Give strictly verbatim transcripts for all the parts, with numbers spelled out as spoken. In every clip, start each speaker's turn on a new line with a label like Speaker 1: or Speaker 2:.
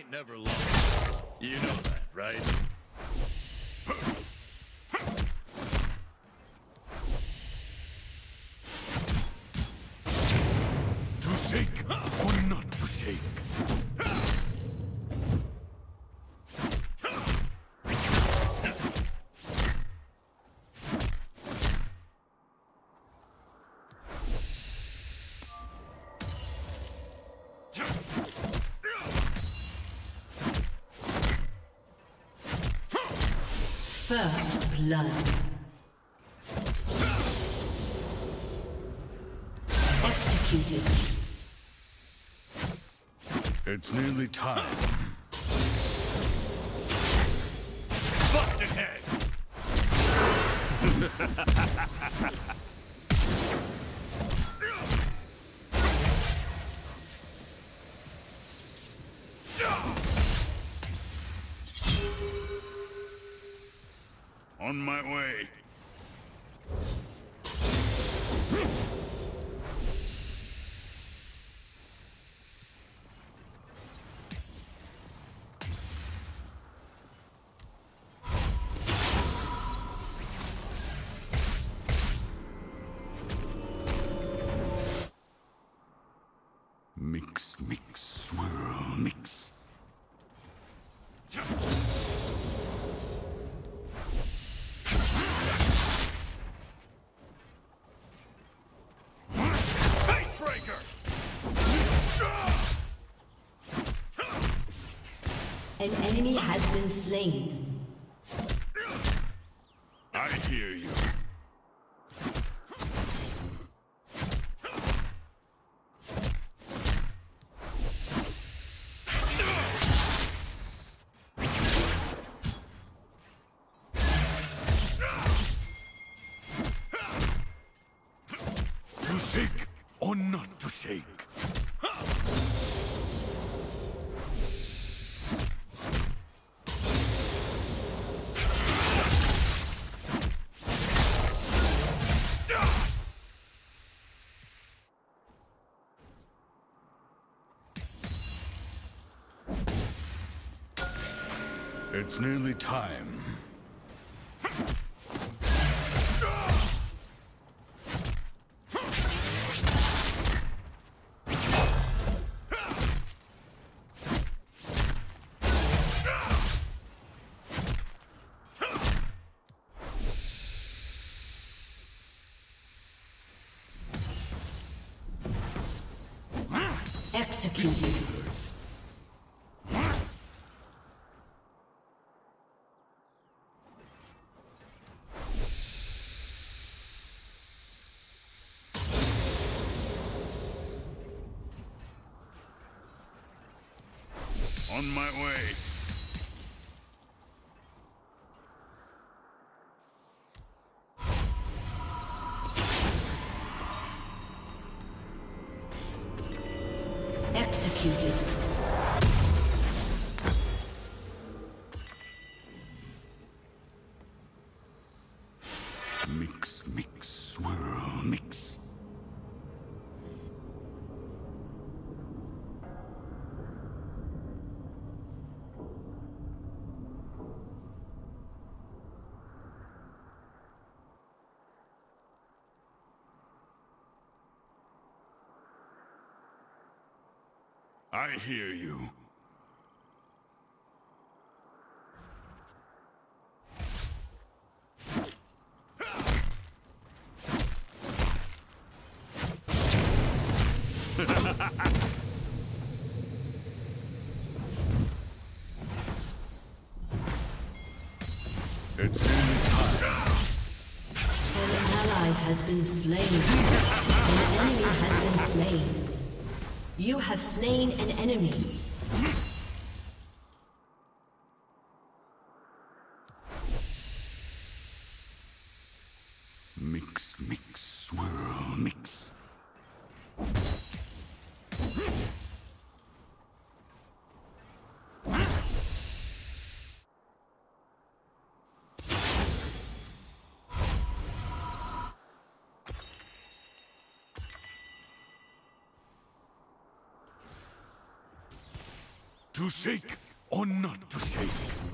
Speaker 1: ain't never lost. You know that, right?
Speaker 2: To shake or not to shake?
Speaker 3: First blood. Executed.
Speaker 2: It's nearly time.
Speaker 1: Busted heads!
Speaker 2: On my way. Mix, mix, swirl, mix.
Speaker 3: An enemy has been slain.
Speaker 2: I hear you. To shake or not to shake? It's nearly time.
Speaker 3: Executed.
Speaker 2: On my way.
Speaker 3: Executed.
Speaker 2: Mix, mix, swirl, mix. I hear you. It's nearly time.
Speaker 3: An ally has been slain. An enemy has been slain. You have slain an enemy.
Speaker 2: Mix, mix, swirl, mix. To shake or not to shake?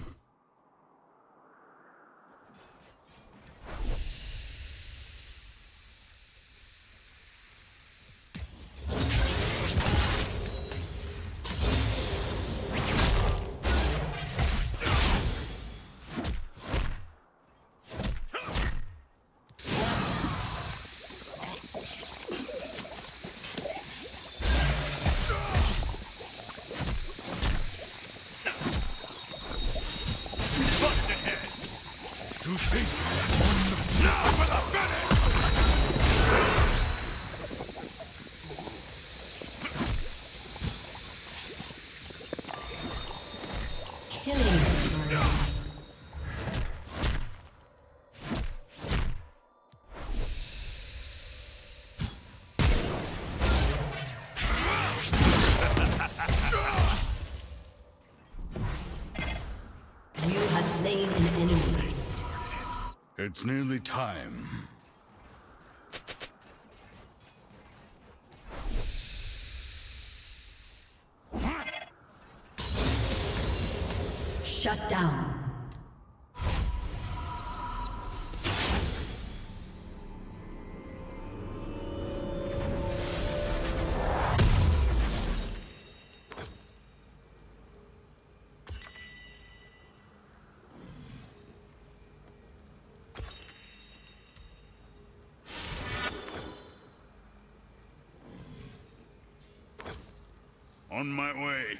Speaker 2: To shake or not to shake? Now with a finish!
Speaker 3: Killing spree. You have slain an enemy.
Speaker 2: It's nearly time.
Speaker 3: Shut down.
Speaker 2: On my way.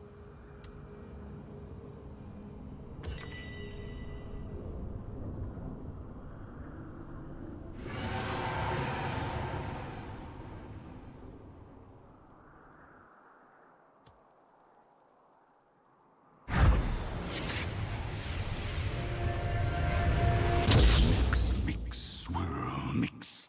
Speaker 2: Mix, mix, swirl, mix.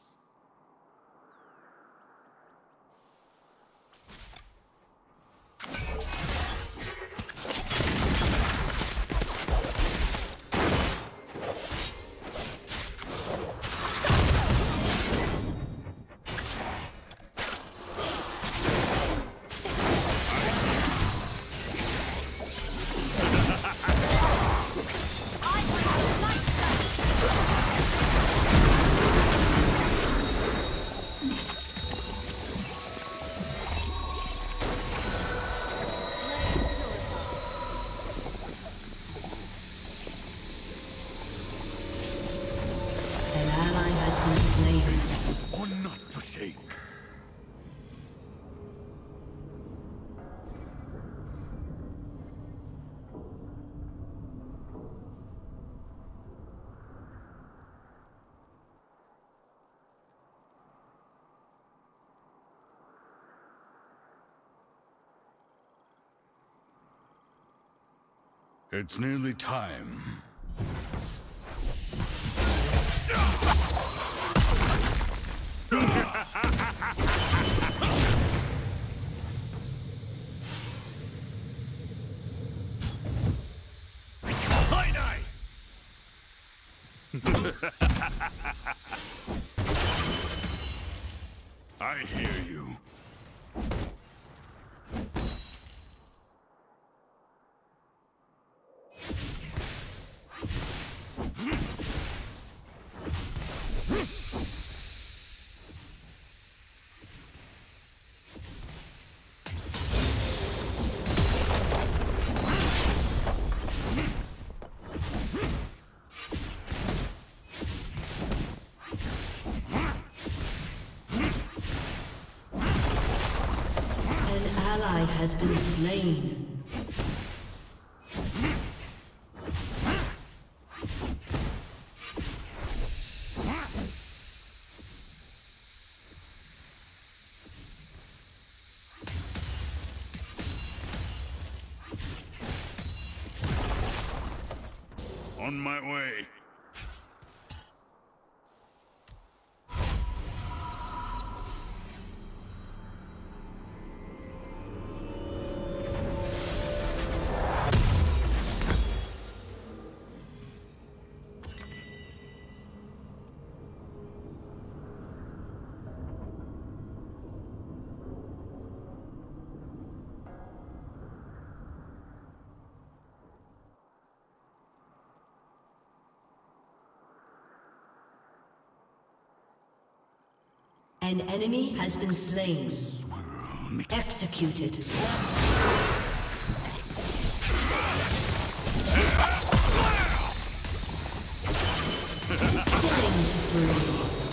Speaker 2: Or not to shake. It's nearly time.
Speaker 1: Play nice!
Speaker 2: I hear you.
Speaker 3: Ally has been slain.
Speaker 2: On my way.
Speaker 3: An enemy has been slain. Executed. Killing spree.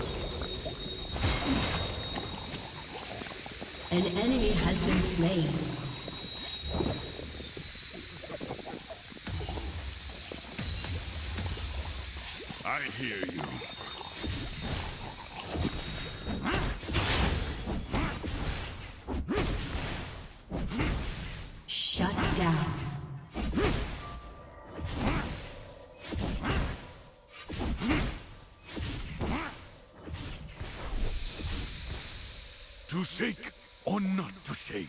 Speaker 3: An enemy has been slain.
Speaker 2: I hear you.
Speaker 3: Shut down.
Speaker 2: To shake or not to shake?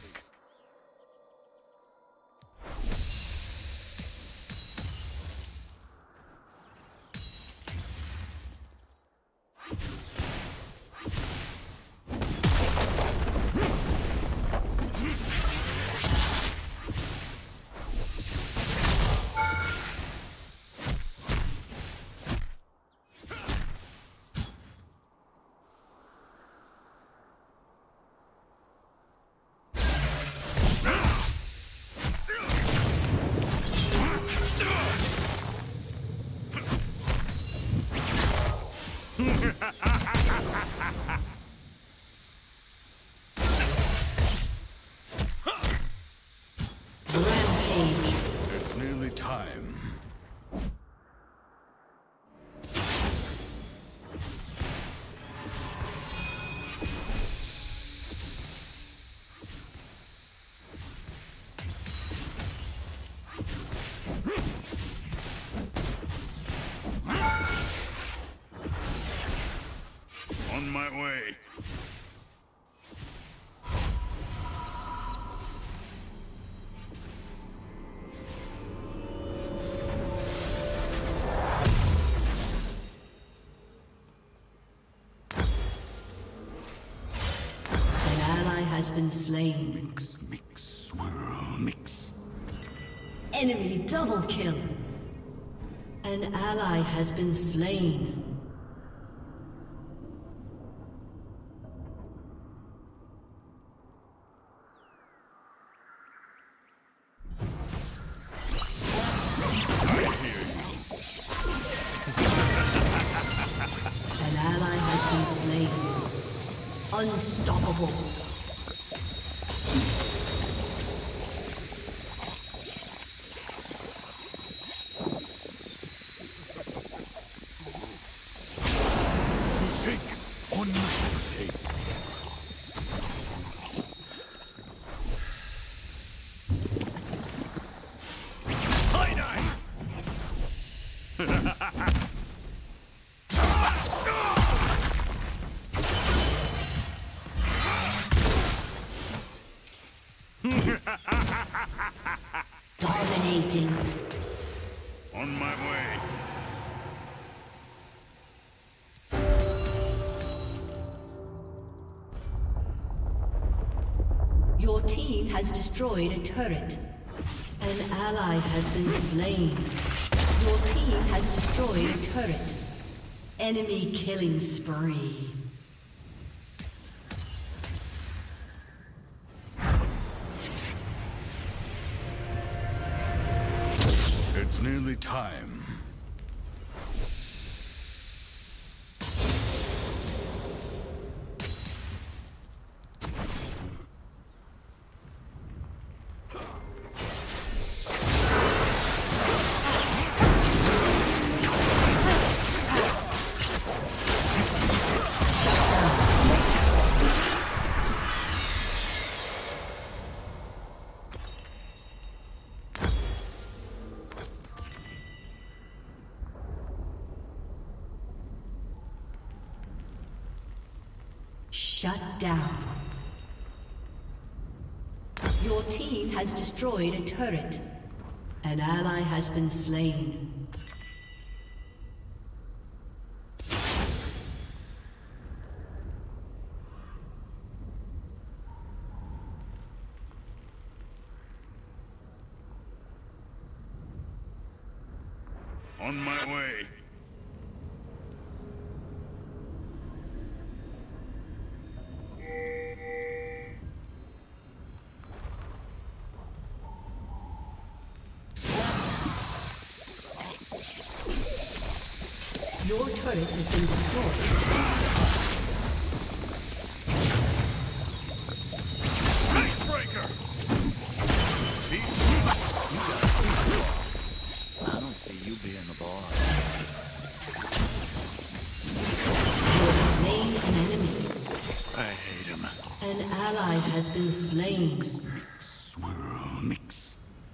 Speaker 3: Rampage.
Speaker 2: It's nearly time. On my way.
Speaker 3: Has been slain.
Speaker 2: Mix, mix, swirl, mix.
Speaker 3: Enemy double kill. An ally has been slain. An ally has been slain. Unstoppable. Dominating.
Speaker 2: On my way.
Speaker 3: Your team has destroyed a turret. An ally has been slain. Your team has destroyed a turret. Enemy killing spree.
Speaker 2: It's nearly time.
Speaker 3: Shut down. Your team has destroyed a turret. An ally has been slain.
Speaker 2: On my way.
Speaker 3: turret has been destroyed.
Speaker 1: Icebreaker!
Speaker 4: You guys be the boss. I don't see you being the boss.
Speaker 3: You have slain an enemy.
Speaker 2: I hate him.
Speaker 3: An ally has been slain.
Speaker 2: Swirl, mix.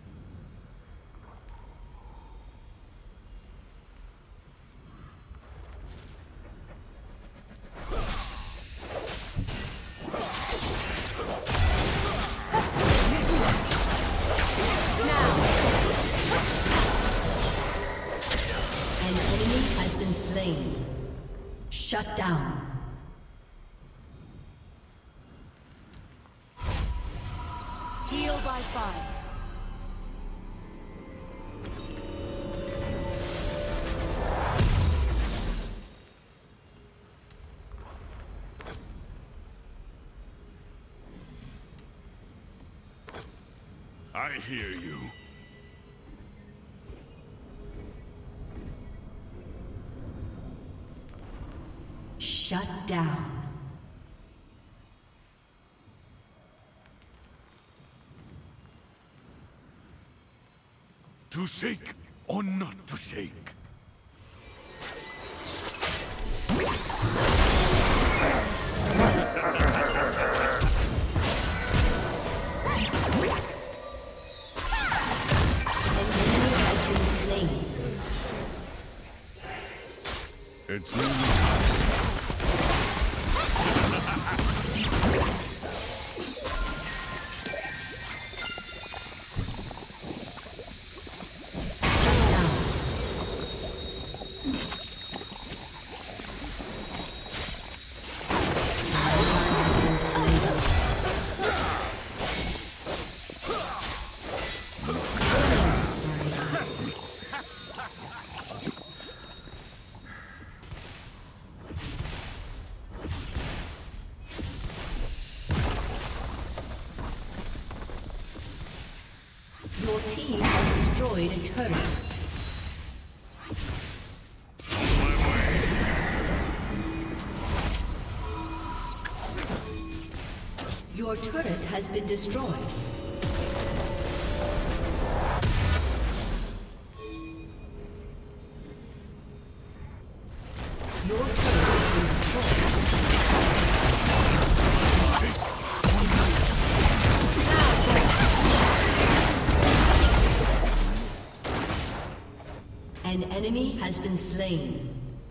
Speaker 3: An enemy has been slain. Shut down.
Speaker 5: Heal by fire.
Speaker 2: I hear you.
Speaker 3: Shut down.
Speaker 2: To shake or not to shake? It's only
Speaker 3: Your team has destroyed a turret. Your turret has been destroyed. Your turret has been destroyed. An enemy has been slain.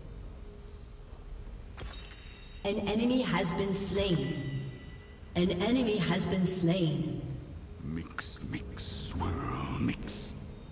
Speaker 3: An enemy has been slain. An enemy has been slain.
Speaker 2: mix, mix, swirl, mix.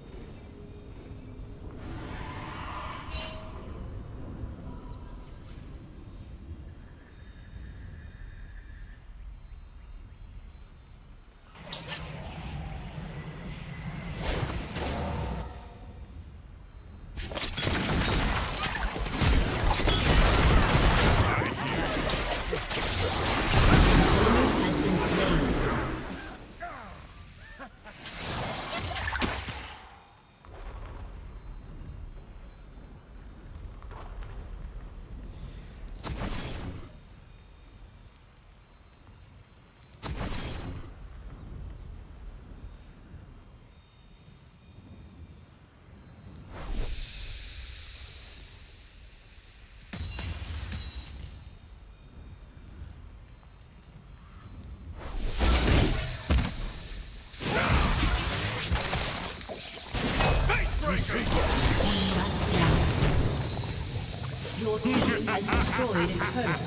Speaker 3: Shut down. Your team has destroyed a turret.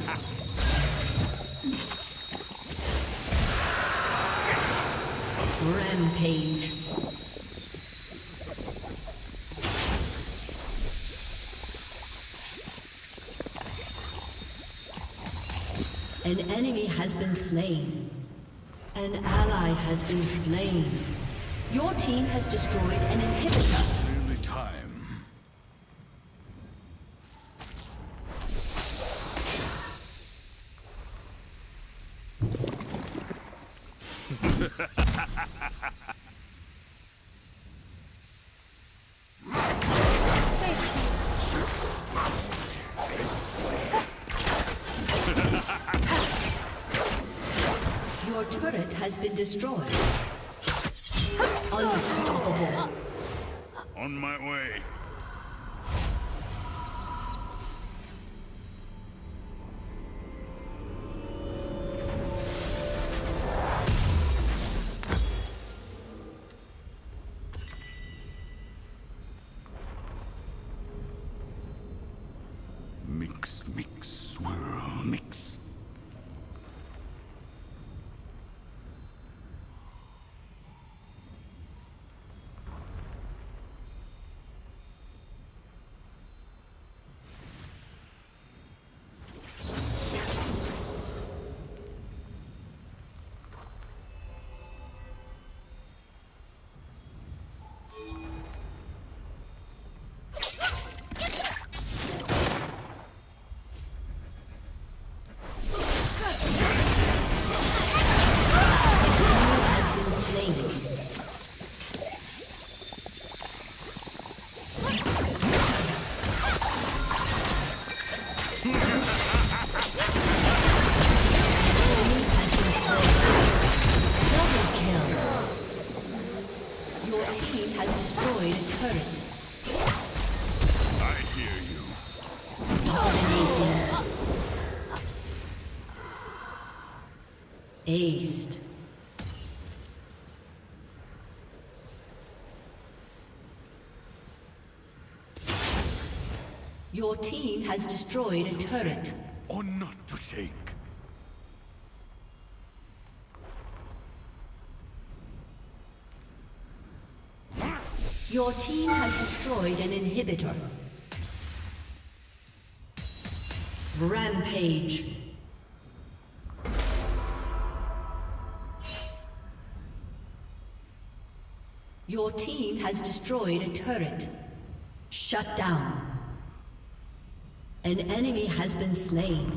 Speaker 3: Rampage. An enemy has been slain. An ally has been slain. Your team has destroyed an inhibitor.
Speaker 2: Nearly time.
Speaker 3: Your turret has been destroyed. Unstoppable.
Speaker 1: On my way.
Speaker 2: Mix, mix, swirl, mix.
Speaker 3: Aced. Your team has destroyed a turret.
Speaker 2: Or not to shake.
Speaker 3: Your team has destroyed an inhibitor. Rampage. Your team has destroyed a turret. Shut down. An enemy has been slain.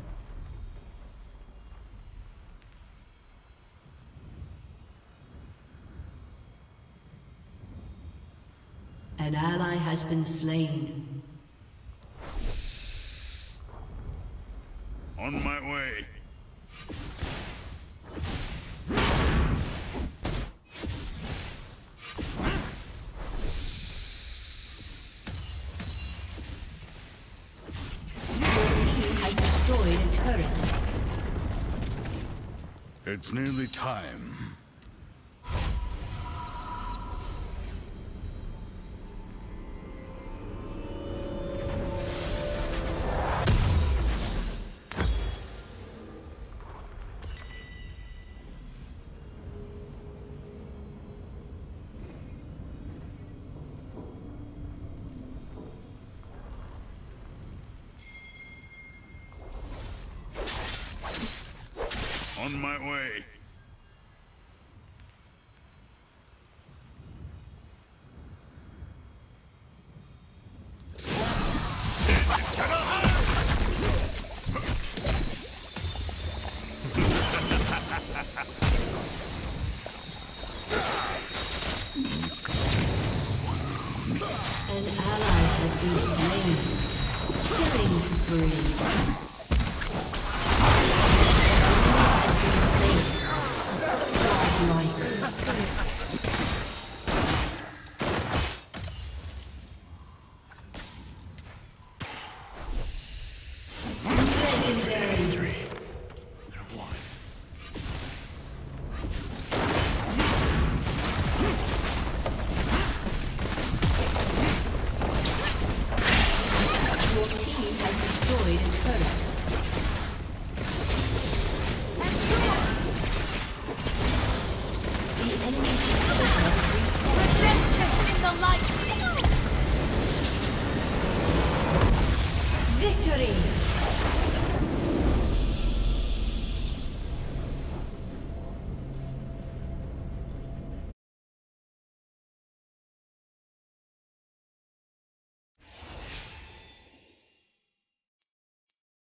Speaker 3: An ally has been slain.
Speaker 1: On my way.
Speaker 2: It's nearly time.
Speaker 1: On my way.
Speaker 3: An ally has been slain. Killing spree.